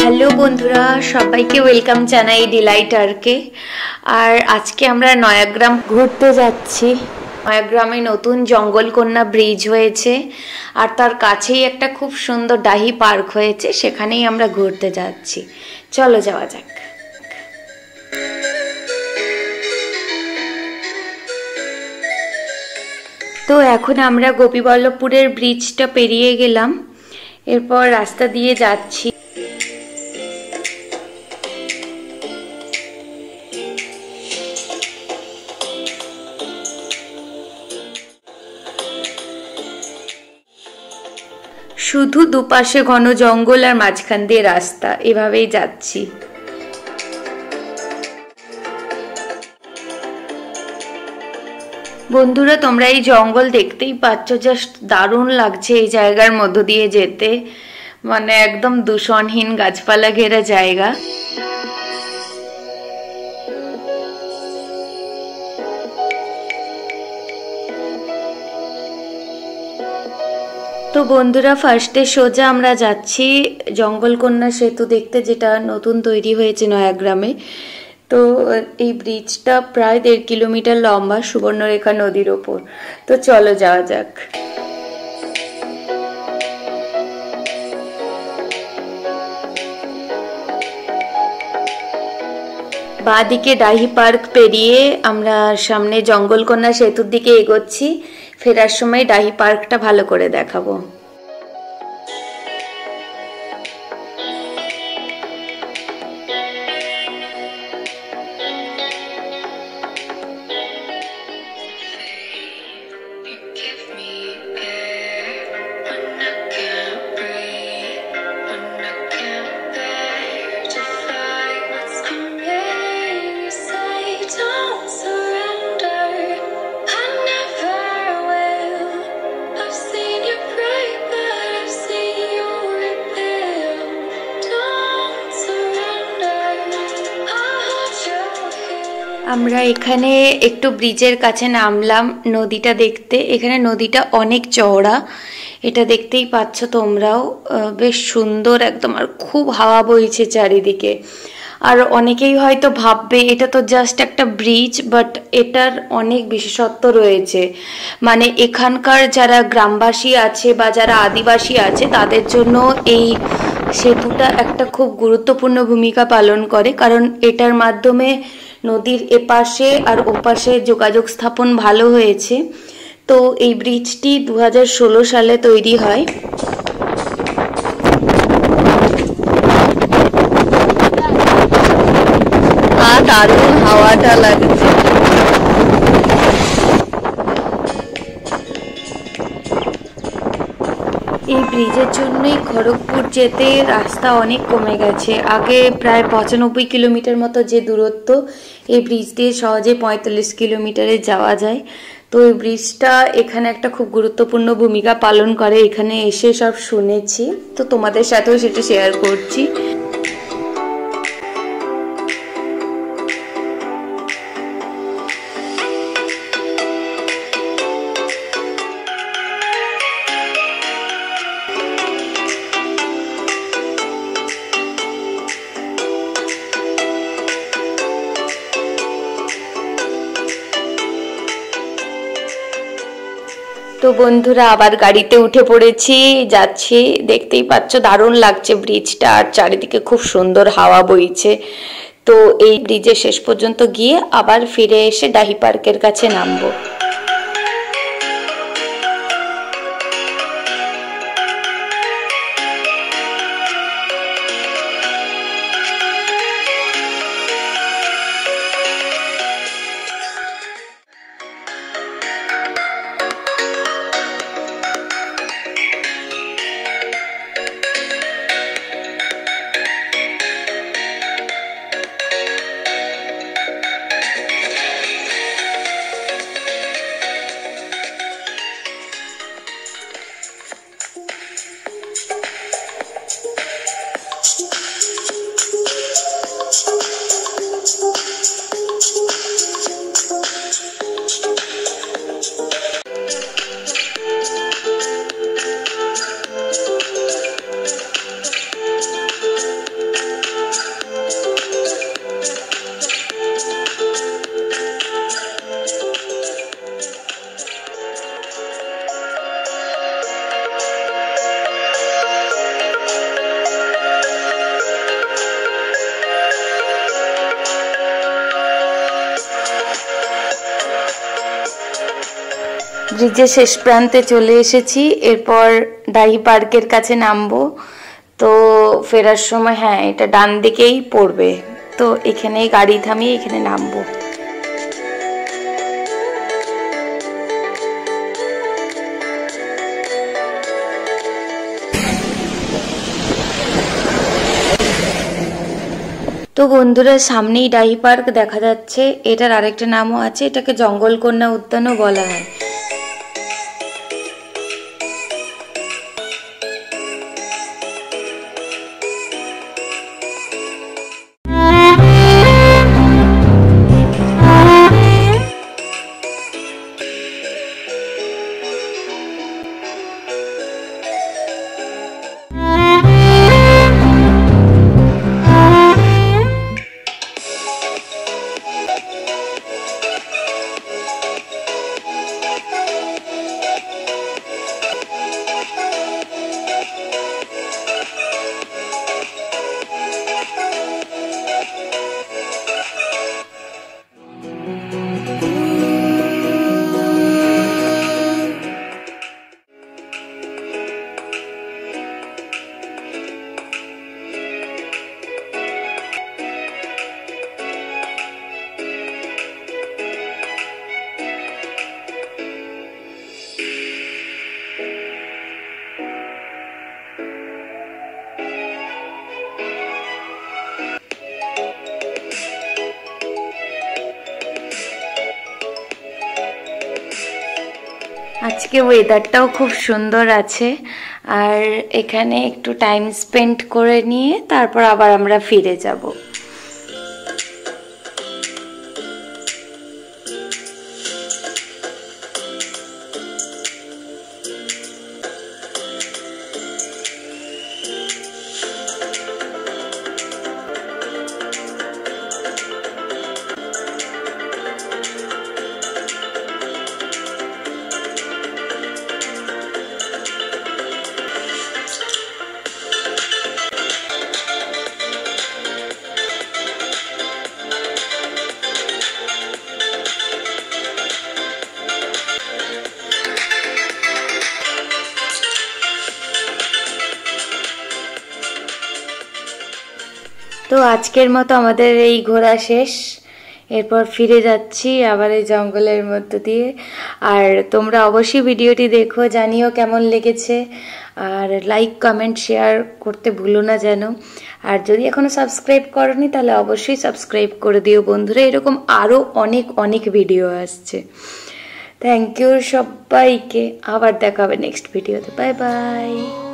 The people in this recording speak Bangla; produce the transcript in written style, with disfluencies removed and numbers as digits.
হ্যালো বন্ধুরা, সবাইকে ওয়েলকাম জানাই ডিলাইট আর্কে। আর আজকে আমরা নয়াগ্রাম ঘুরতে যাচ্ছি। নয়াগ্রামে নতুন জঙ্গলকন্যা ব্রিজ হয়েছে আর তার কাছেই একটা খুব সুন্দর ডাহি পার্ক হয়েছে, সেখানেই আমরা ঘুরতে যাচ্ছি। চলো যাওয়া যাক। তো এখন আমরা গোপীবল্লভপুরের ব্রিজটা পেরিয়ে গেলাম, এরপর রাস্তা দিয়ে যাচ্ছি। শুধু দুপাশে ঘন জঙ্গল আর মাঝখান দিয়ে রাস্তা, এভাবেই যাচ্ছি। বন্ধুরা, তোমরা এই জঙ্গল দেখতেই পাচ্ছ, জাস্ট দারুণ লাগছে এই জায়গার মধ্য দিয়ে যেতে। মানে একদম দূষণহীন গাছপালা ঘেরা জায়গা। তো বন্ধুরা, ফার্স্টে সোজা আমরা যাচ্ছি জঙ্গলকন্যা সেতু দেখতে, যেটা নতুন তৈরি হয়েছে নয়াগ্রামে। তো এই ব্রিজটা প্রায় 1.5 কিলোমিটার লম্বা, সুবর্ণরেখা নদীর ওপর। তো চলো যাওয়া যাক। বাঁদিকে ডাহি পার্ক পেরিয়ে আমরা সামনে জঙ্গলকন্যা সেতুর দিকে এগোচ্ছি। ফেরার সময় ডাহি পার্কটা ভালো করে দেখাবো। আমরা এখানে একটু ব্রিজের কাছে নামলাম নদীটা দেখতে। এখানে নদীটা অনেক চওড়া, এটা দেখতেই পাচ্ছ তোমরাও। বেশ সুন্দর একদম, আর খুব হাওয়া বইছে চারিদিকে। আর অনেকেই হয়তো ভাববে এটা তো জাস্ট একটা ব্রিজ, বাট এটার অনেক বিশেষত্ব রয়েছে। মানে এখানকার যারা গ্রামবাসী আছে বা যারা আদিবাসী আছে, তাদের জন্য এই সেতুটা একটা খুব গুরুত্বপূর্ণ ভূমিকা পালন করে, কারণ এটার মাধ্যমে নদীর এপাশে আর ওপাশে যোগাযোগ স্থাপন ভালো হয়েছে। তো এই ব্রিজটি 2016 সালে তৈরি হয়। দারুণ হাওয়াটা লাগছে। এই ব্রিজের জন্যই খড়গপুর যেতে রাস্তা অনেক কমে গেছে। আগে প্রায় 95 কিলোমিটার মতো যে দূরত্ব, এই ব্রিজ দিয়ে সহজে 45 কিলোমিটারে যাওয়া যায়। তো এই ব্রিজটা এখানে একটা খুব গুরুত্বপূর্ণ ভূমিকা পালন করে, এখানে এসে সব শুনেছি, তো তোমাদের সাথেও সেটা শেয়ার করছি। তো বন্ধুরা, আবার গাড়িতে উঠে পড়েছি, যাচ্ছি। দেখতেই পাচ্ছ দারুণ লাগছে ব্রিজটা, আর চারিদিকে খুব সুন্দর হাওয়া বইছে। তো এই ব্রিজের শেষ পর্যন্ত গিয়ে আবার ফিরে এসে ডাহি পার্কের কাছে নামবো। ব্রিজের শেষ প্রান্তে চলে এসেছি, এরপর ডাহি পার্কের কাছে নামবো। তো ফেরার সময় হ্যাঁ এটা ডান দিকেই পড়বে, তো এখানেই গাড়ি থামিয়ে এখানে নামবো। তো বন্ধুরা সামনেই ডাহি পার্ক দেখা যাচ্ছে, এটার আরেকটা নামও আছে, এটাকে জঙ্গলকন্যা উদ্যানও বলা হয়। আজকে ওয়েদারটাও খুব সুন্দর আছে, আর এখানে একটু টাইম স্পেন্ড করে নিয়ে তারপর আবার আমরা ফিরে যাব। তো আজকের মতো আমাদের এই ঘোরা শেষ, এরপর ফিরে যাচ্ছি আবার এই জঙ্গলের মধ্য দিয়ে। আর তোমরা অবশ্যই ভিডিওটি দেখো, জানিও কেমন লেগেছে, আর লাইক কমেন্ট শেয়ার করতে ভুলো না যেন। আর যদি এখনো সাবস্ক্রাইব করনি তাহলে অবশ্যই সাবস্ক্রাইব করে দিও বন্ধুরা, এরকম আরও অনেক অনেক ভিডিও আসছে। থ্যাংক ইউ সবাইকে, আবার দেখা হবে নেক্সট ভিডিওতে। Bye by.